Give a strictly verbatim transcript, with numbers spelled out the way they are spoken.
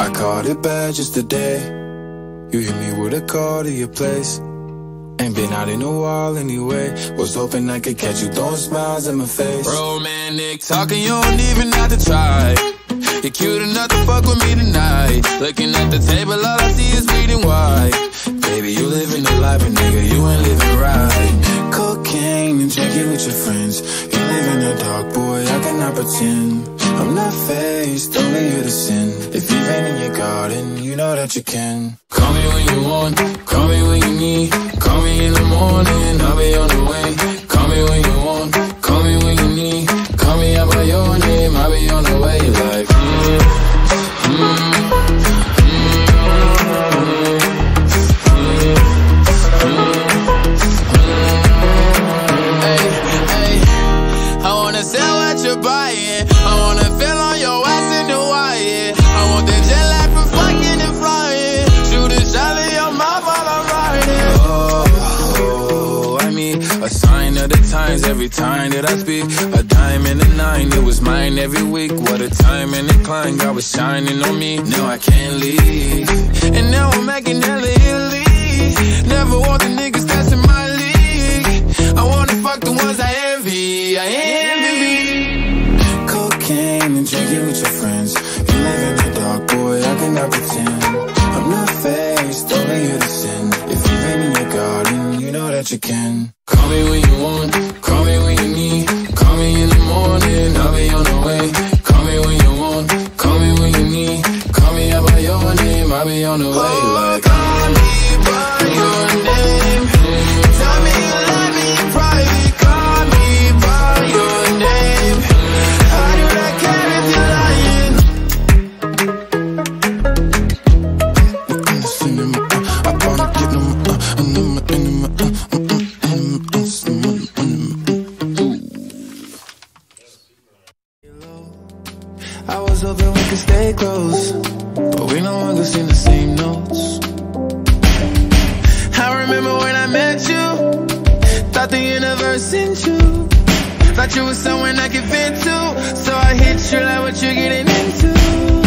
I caught it bad just today. You hit me with a call to your place. Ain't been out in a while anyway. Was hoping I could catch you throwing smiles in my face. Romantic talking, you don't even have to try. You're cute enough to fuck with me tonight. Looking at the table, all I see is bleeding white. Baby, you living the life, but nigga, you ain't living right. Cocaine and drinking with your friends. You live in the dark, boy, I cannot pretend. I'm not faced, only here to sin. If you've been in your garden, you know that you can. Call me when you want, call me when you need. Call me in the morning, I'll be on the way. Call me when you want, call me when you need. Call me out by your name, I'll be on the way. Like, mm, mm, sell what you're buying. I wanna feel on your ass in Hawaii. I want that jet lag from fucking and flying. Shoot a shot in your mouth while I'm riding. Oh, oh, I mean, a sign of the times every time that I speak. A dime and a nine, it was mine every week. What a time and a climb, God was shining on me. Now I can't leave, and now I'm making hella Italy. Never want the niggas that's in my league. I wanna fuck the ones I envy. I envy. Cocaine and drinking with your friends. You live in the dark, boy, I cannot pretend. I'm not faced, only here to sin. If you've been in your garden, you know that you can. Call me when you want, call me when you need. Call me in the morning, I'll be on the way. Call me when you want, call me when you need. Call me out by your name, I'll be on the way. Like, call me by your name. Tell me you love me in private. Call me by your name. I do not care if you're lying. I wanna get them, uh, and them, and them, uh, I was hoping we could stay close, but we no longer sing the same notes. I remember when I met you, thought the universe sent you. Thought you were someone I could fit to, so I hit you like what you're getting into.